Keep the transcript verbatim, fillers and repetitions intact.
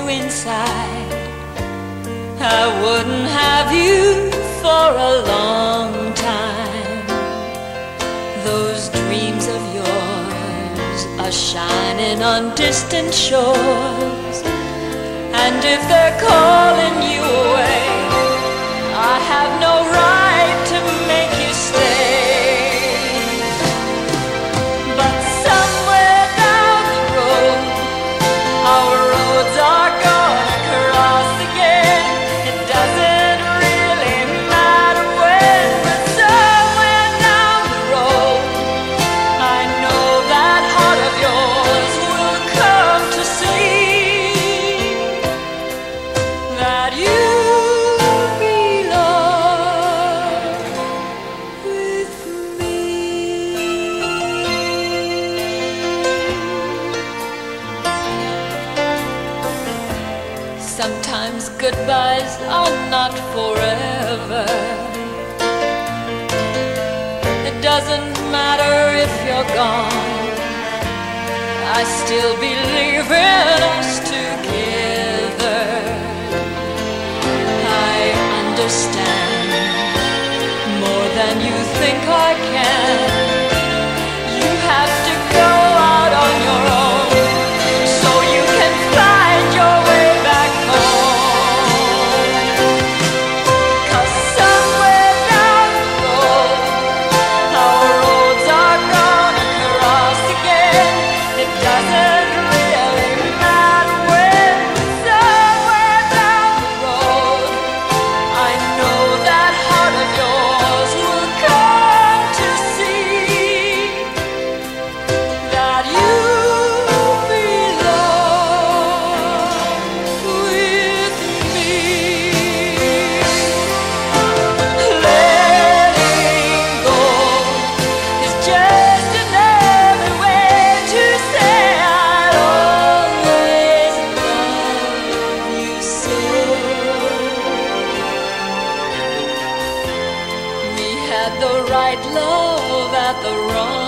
inside. I wouldn't have you for a long time. Those dreams of yours are shining on distant shores, and if they're calling you away, I have no right to make you stay. But somewhere down the road, our roads are gonna cross again. It doesn't really matter when, but somewhere down the road, I know that heart of yours will come to see that you goodbyes are not forever. It doesn't matter if you're gone, I still believe in us together. I understand more than you think I can. You have to go out on your own so you can find your way back home. The right love at the wrong